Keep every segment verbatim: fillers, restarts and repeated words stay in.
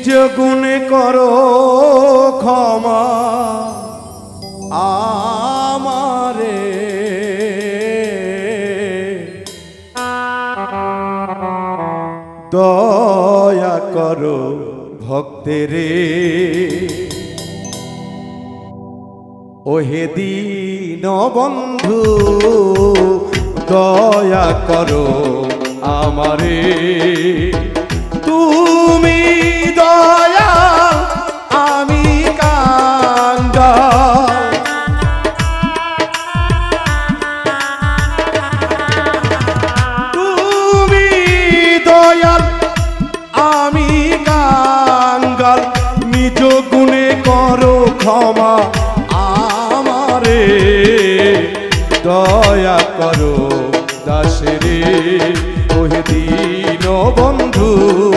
গুণে করো ক্ষমা আমারে, দয়া করো ভক্তেরে। ওহে দীন বন্ধু দয়া করো আমারে, তুমি দয়া আমি কাঙ্গাল। তুমি দয়াল আমি কাঙ্গাল, নিজ গুণে করো ক্ষমা আমারে, দয়া করো দাসেরে। ওহে দীন বন্ধু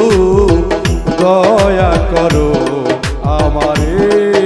দয়া করো আমারে।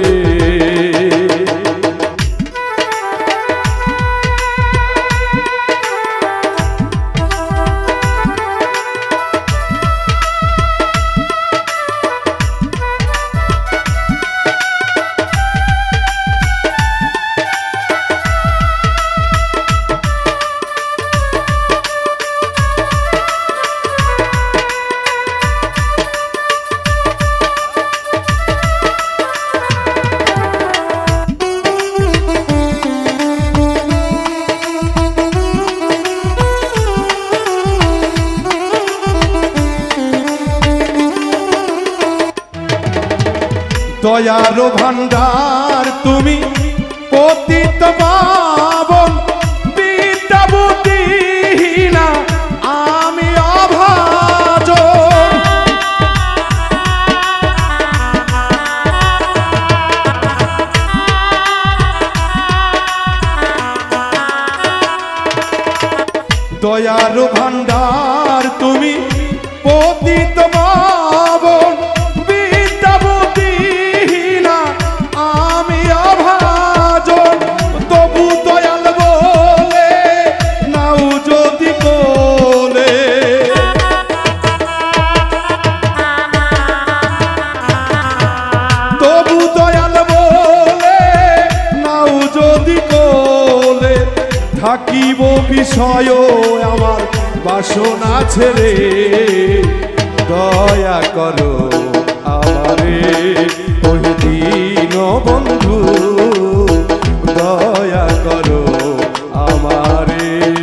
দয়ার ভান্ডার তুমি পতিত পাবন, বিদ্যা বুদ্ধিহীনা আমি অভাজন। দয়ার ভান্ডার তুমি পতিত পাবন, তবু দয়াল বলে নাও যদি কোলে। তবু দয়াল বলে নাও যদি কোলে, থাকিব বিষয় আমার বাসনা ছেড়ে, দয়া করো আমারে। ওহে দীন বন্ধু দয়া করো আমারে।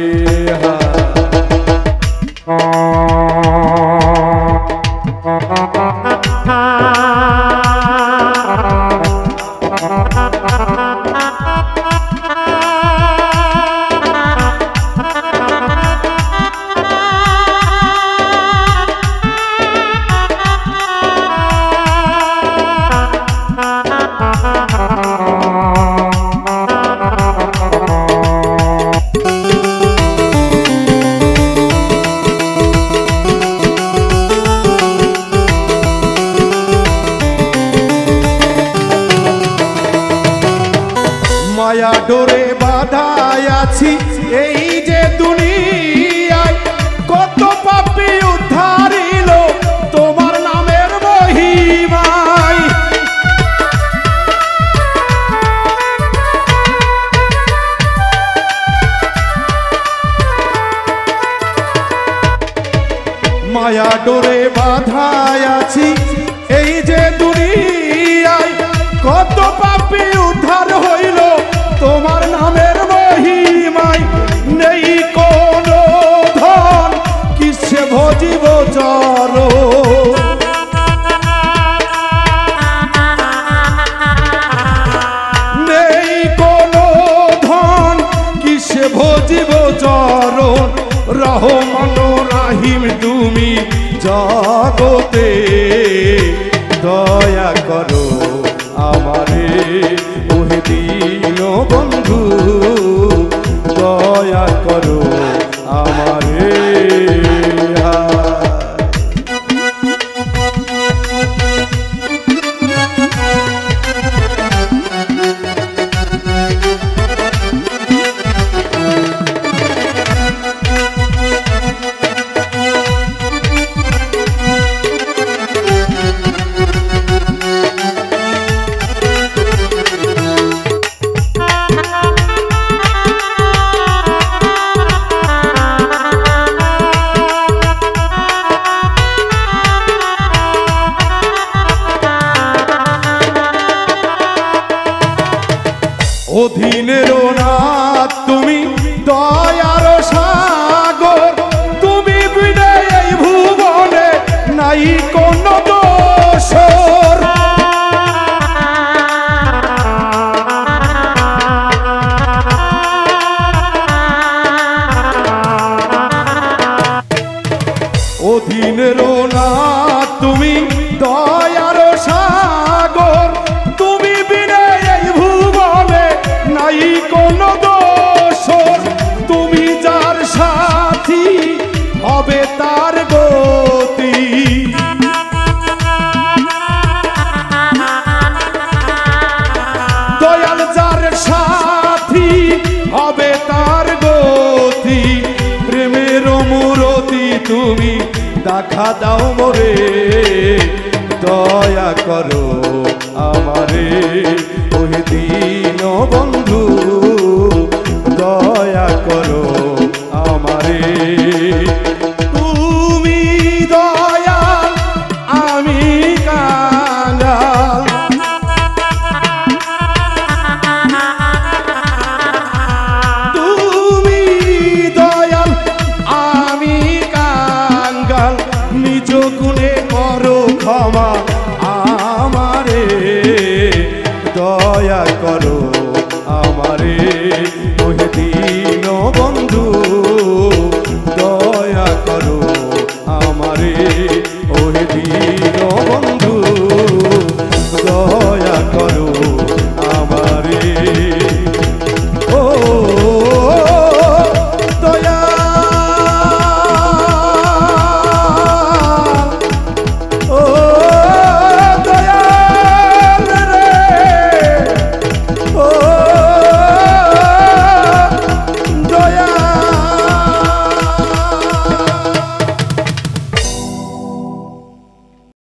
মায়া ডোরে বাঁধায় আছি এই যে দুনিয়ায়, কত পাপী উদ্ধারিল তোমার নামের মহিমায়। মায়া ডোরে বাঁধায় আছি এই যে দুনিয়ায়, কত পাপী উদ্ধার হইল তোমার নামের মহিমায়। নেই কোনো ধন কিসে ভজিব চরণ, নেই কোনো ধন কিসে ভজিব চরণ। রহমান রাহিম তুমি জগতে, দয়া করো আমারে। ওহে দীন বন্ধু দয়া করো আমারে। অধীনের নাথ তুমি দয়ার সাগর, তুমি বিনে এই ভুবনে নাই কোন দোষর। অধীনের নাথ তুমি দয়ার সাগর, তুমি বিনে এই ভুবনে নাই কোন দোষর। তুমি যার সাথী হবে তার গতি, দয়াল যার সাথী হবে তার গতি। প্রেমের মূরতি তুমি দেখা দাও মোরে, দয়া করো আমারে ওহে দীন বন্ধু।